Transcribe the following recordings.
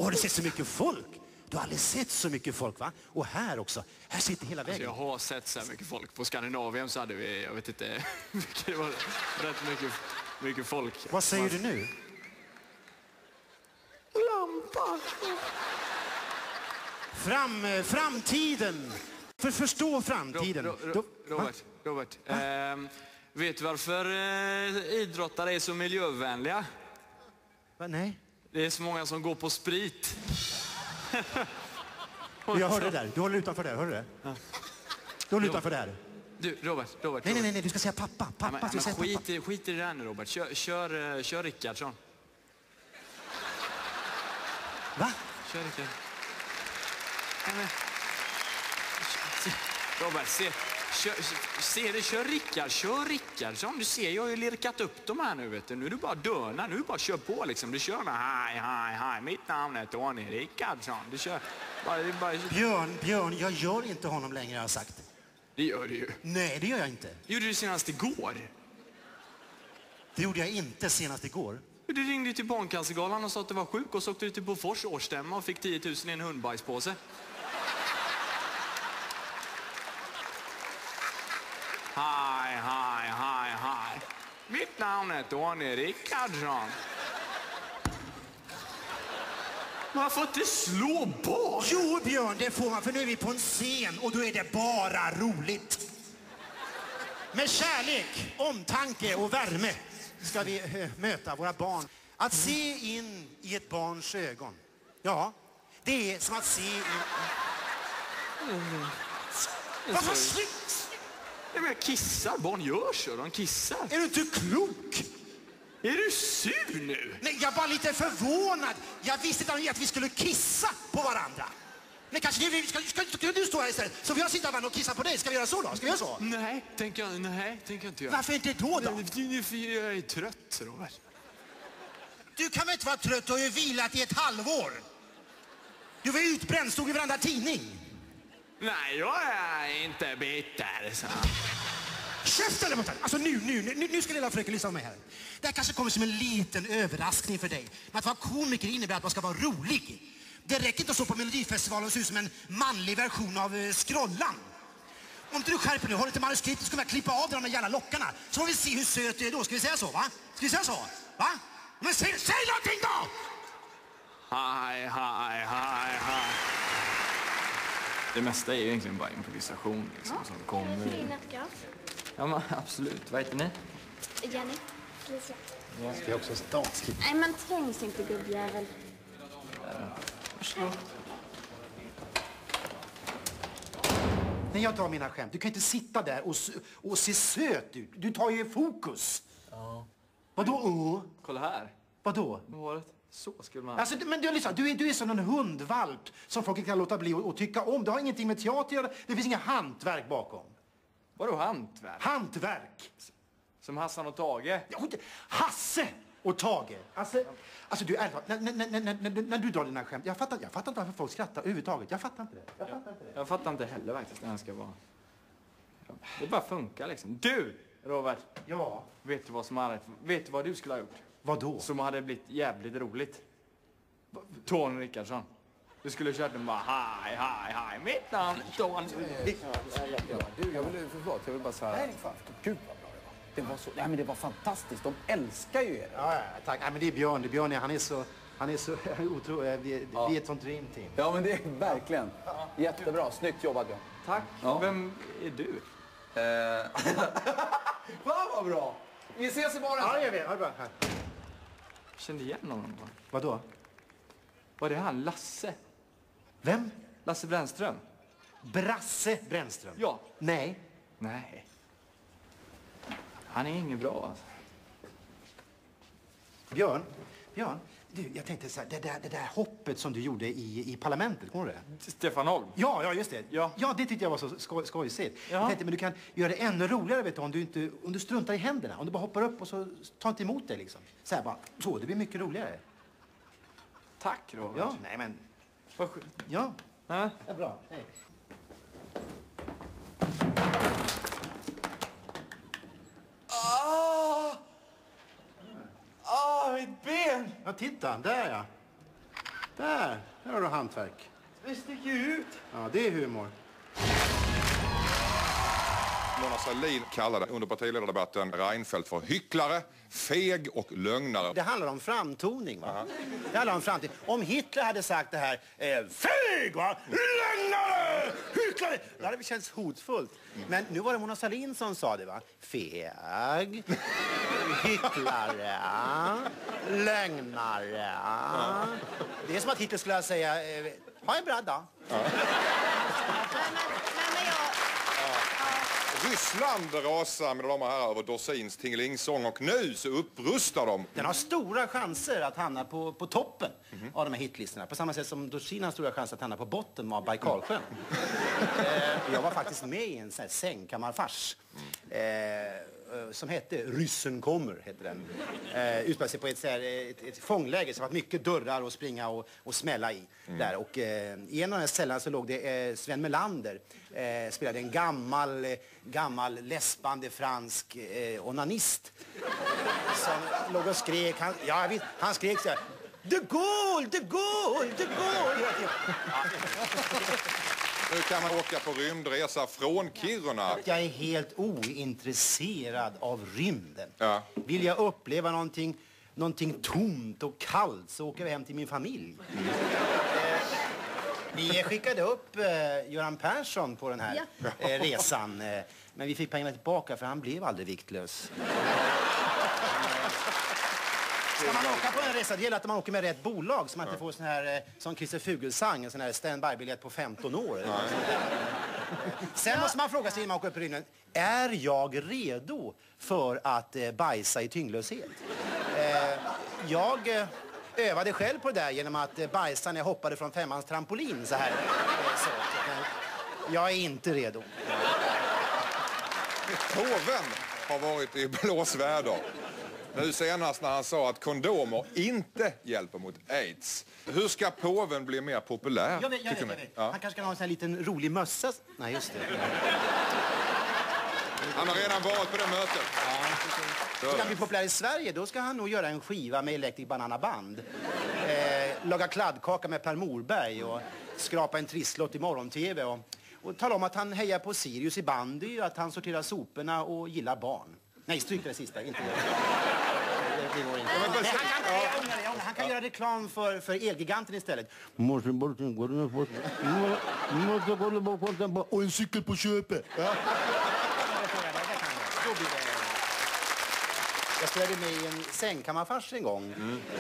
Och har du sett så mycket folk? Du har aldrig sett så mycket folk, va? Och här också. Här sitter hela vägen. Alltså jag har sett så här mycket folk. På Skandinavien så hade vi, jag vet inte, det var rätt mycket folk. Vad säger du nu? Lampa. Framtiden. Förstå framtiden. Robert. Vet du varför idrottare är så miljövänliga? Va? Nej. Det är så många som går på sprit. Jag hörde det där. Du håller utanför där, hörde du det? Ja. Du håller utanför där. Du, Robert. Nej, du ska säga pappa. Pappa, men skit i det där nu, Robert. Kör Rickardsson. Va? Kör Rickard. Robert, kör Rickardsson. Du ser, jag har ju lirkat upp dem här nu, vet du. Nu är du bara döna, nu är du bara kör på liksom. Du kör hej, mitt namn är Tony Rickardsson. Du kör bara... Björn, jag gör inte honom längre, jag har sagt. Det gör du ju. Nej, det gör jag inte. Det gjorde du senast igår. Det gjorde jag inte senast igår. Du ringde till Barncancergalan och sa att du var sjuk och så åkte du till Bofors årsstämma och fick 10 000 i en hundbajspåse. Hej. Mitt namn är Tony Rickardsson. Man får inte slå barn. Jo, Björn, det får man, för nu är vi på en scen och då är det bara roligt. Med kärlek, omtanke och värme ska vi möta våra barn. Att se in i ett barns ögon. Ja, det är som att se in... Varför slut? Nej, men jag kissar. Barn gör så. De kissar. Är du inte klok? Är du sur nu? Nej, jag är bara lite förvånad. Jag visste inte att vi skulle kissa på varandra. Men kanske ska du stå här istället? Så vi har sitta och kissa på dig. Ska vi göra så då? Ska vi göra så? Nej, tänker jag inte göra. Varför inte då? Jag är trött, Robert. Du kan väl inte vara trött och har ju vilat i ett halvår? Du var utbränd, stod i varandra tidning. Nej, jag är inte bitter, så. Käften där borta! Alltså nu ska lilla fröken lyssna på mig här. Det här kanske kommer som en liten överraskning för dig. Men att vara komiker innebär att man ska vara rolig. Det räcker inte att stå på Melodifestivalen och se ut som en manlig version av Skrollan. Om inte du skärper nu, har du inte manuskript, så ska vi klippa av de jävla lockarna. Så får vi se hur söt du är då. Ska vi säga så, va? Ska vi säga så? Va? Men säg någonting då! Hej. Det mesta är ju egentligen bara improvisation liksom, som kommer. Ja, men absolut. Vad heter ni? Jenny. Lisa. Ja. Ska jag också statskriva? Nej, men trängs inte, gubbjävel. Varsågod. Nej, jag tar mina skämt. Du kan inte sitta där och se söt ut. Du tar ju fokus. Ja. Vadå? Kolla här. Vadå? Håret. Så skulle man... Alltså, men du är som en hundvalp som folk inte kan låta bli att tycka om. Det har ingenting med teater att göra. Det finns inga hantverk bakom. Vadå hantverk? Hantverk! Som Hassan och Tage? Ja, Hasse och Tage. Alltså du, när du drar dina skämt. Jag fattar inte varför folk skrattar överhuvudtaget. Jag fattar inte det. Jag fattar inte heller faktiskt när jag ska vara... Det bara funkar liksom. Du, Robert. Ja. Vet du vad du skulle ha gjort? Vadå? Som hade blivit jävligt roligt. Tony Rickardsson. Du skulle kört den bara hej. Mitt namn är Tony. Du, jag vill bara säga... Nej, fan. Gud vad bra det var. Det var så... Nej, men det var fantastiskt. De älskar ju er. Ja, tack. Nej, men det är Björn. Björn, han är så otrolig. Vi är ett sånt dream team. Ja, men det är verkligen. Jättebra. Snyggt jobbat, Björn. Tack. Ja. Vem är du? Fan vad bra. Vi ses imorgon. Ja, jag vet. Här. Kände igen honom. Vadå? Var det han? Lasse? Vem? Lasse Brännström? Brasse Brännström? Ja. Nej. Han är ingen bra alltså. Björn, du, jag tänkte så här, det där hoppet som du gjorde i parlamentet, kommer du det? Stefan Holm? Ja, just det. Ja, det tyckte jag var så skojsigt. Ja. Jag tänkte, men du kan göra det ännu roligare, vet du, om du struntar i händerna. Om du bara hoppar upp och så tar inte emot det liksom. Så här bara, så, det blir mycket roligare. Tack, Robert. Ja, nej men... Ja. Ja, bra. Hej. Mitt ben! Ja, titta, där ja. Där har du hantverk. Det sticker ut. Ja, det är humor. Mona Sahlin kallade under partiledardebatten Reinfeldt för hycklare, feg och lögnare. Det handlar om framtoning, va? Det handlar om framtoning. Om Hitler hade sagt det här, feg, va? Lögnare! Hycklare! Det hade känts hotfullt. Men nu var det Mona Sahlin som sa det, va? Feg, hycklare, lögnare. Det är som att Hitler skulle säga, ha en bra dag. Ryssland rasar, mina damer och herrar, över Dorsins Tingeling-sång och nu så upprustar de. Den har stora chanser att hamna på toppen av de här hitlistorna. På samma sätt som Dorsin har stora chanser att hamna på botten av Baikalsjön. Jag var faktiskt med i en sån här sängkammarfars. Som hette Ryssen kommer, hette den. Utspelade sig på ett fångläge som var mycket dörrar att springa och smälla i. Där. Och i en av de här cellerna så låg det Sven Melander. Spelade en gammal läspande fransk onanist. Som låg och skrek. Han skrek så här. De Gaulle, de Gaulle, de Gaulle. Nu kan man åka på rymdresa från Kiruna. Jag är helt ointresserad av rymden. Ja. Vill jag uppleva någonting tomt och kallt så åker jag hem till min familj. Vi skickade upp Göran Persson på den här resan. Men vi fick pengarna tillbaka för han blev aldrig viktlös. Ska man åka på en resa, det gäller att man åker med rätt bolag så man inte får sån här, som Christer Fuglesang, en sån här standby-biljett på 15 år. Sen måste man fråga sig innan man åker upp i rymden, är jag redo för att bajsa i tyngdlöshet? Jag övade själv på det där genom att bajsa när jag hoppade från 5-mans trampolin så här. Jag är inte redo. Påven har varit i blåsväder. Nu senast när han sa att kondomer inte hjälper mot AIDS. Hur ska påven bli mer populär? Jag vet. Ja. Han kanske kan ha en sån här liten rolig mössa. Nej, just det. Han har redan varit på det mötet. Ska han bli populär i Sverige, då ska han nog göra en skiva med Electric Banana Band. Laga kladdkaka med Per Morberg och skrapa en trisslott i morgon-tv och tala om att han hejar på Sirius i bandy och att han sorterar soporna och gillar barn. Nej, stryk det sista, inte det. Det går inte. Han kan göra reklam för Elgiganten istället. Och en cykel på köpet. Jag spelade med i en sängkammarfars en gång.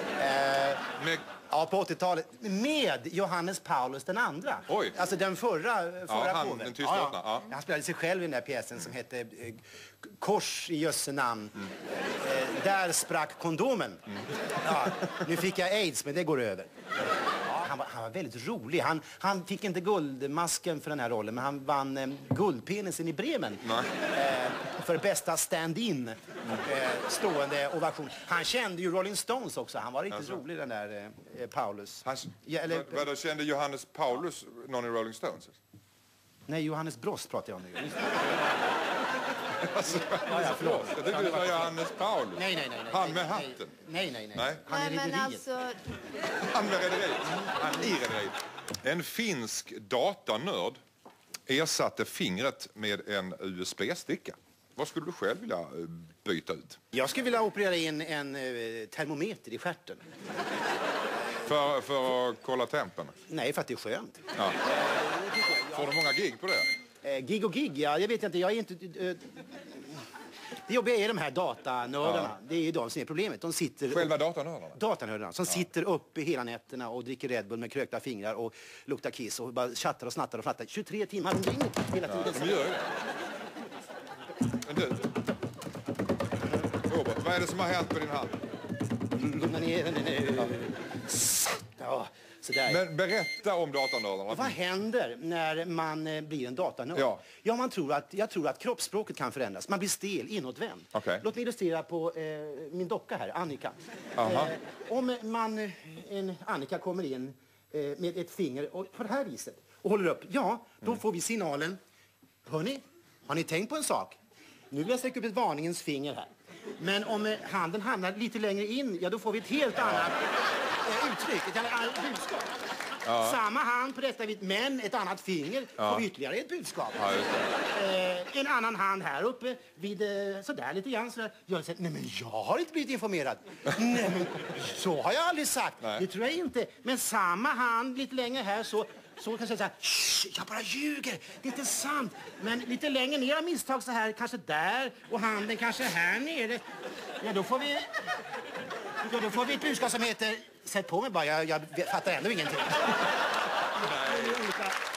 Ja, på 80-talet. Med Johannes Paulus den andra. Oj. Alltså den förra påven. Den tysta. Ja. Han spelade sig själv i den där pjäsen som hette Kors i Jösse namn. Där sprack kondomen. Ja, nu fick jag AIDS, men det går över. Han var väldigt rolig. Han fick inte guldmasken för den här rollen, men han vann guldpenisen i Bremen. För bästa stand-in. Stående ovation. Han kände ju Rolling Stones också. Han var riktigt rolig, den där Paulus. Vad kände Johannes Paulus någon i Rolling Stones? Nej, Johannes Brost pratar jag om nu. Förlåt. Jag tyckte det var Johannes Paulus. Nej. Han med hatten. Nej. Han är rederiet. Han med rederiet. Han i rederiet. En finsk datanörd ersatte fingret med en USB-sticka. Vad skulle du själv vilja byta ut? Jag skulle vilja operera in en termometer i stjärten. För att kolla tempen? Nej, för att det är skönt. Ja. Får du många gig på det? Gig och gig, ja. Jag vet inte. Jag är inte... Det jobbiga är de här datanördarna. Ja. Det är ju de som är problemet. De sitter... Själva datanördarna? Datanördarna som sitter uppe hela nätterna och dricker Red Bull med krökta fingrar och luktar kiss och bara chattar och snattar och flattar. 23 timmar om dygnet hela tiden. De gör det. Men du... Robert, vad är det som har hänt på din hand? Lugna ner den nu. Ja, sådär. Men berätta om datanördarna. Vad händer när man blir en datanörd? Ja. Jag tror att kroppsspråket kan förändras. Man blir stel, inåtvänd. Okay. Låt mig illustrera på min docka här, Annika. Om Annika kommer in med ett finger och på det här viset och håller upp, då får vi signalen. Hörni, har ni tänkt på en sak? Nu vill jag sträcka upp ett varningens finger här. Men om handen hamnar lite längre in, då får vi ett helt annat uttryck, ett budskap. Samma hand på detta, men ett annat finger får ytterligare ett budskap. Ja, just det. En annan hand här uppe vid sådär lite grann. Så jag säger, nej men jag har inte blivit informerad. Nej men så har jag aldrig sagt. Nej. Det tror jag inte. Men samma hand lite längre här så kan jag säga så här, shh, jag bara ljuger, det är inte sant. Men lite längre ner av misstag så här, kanske där och handen kanske här nere. Ja, då får vi ett budskap som heter, sätt på mig bara, jag fattar ändå ingenting. Nej.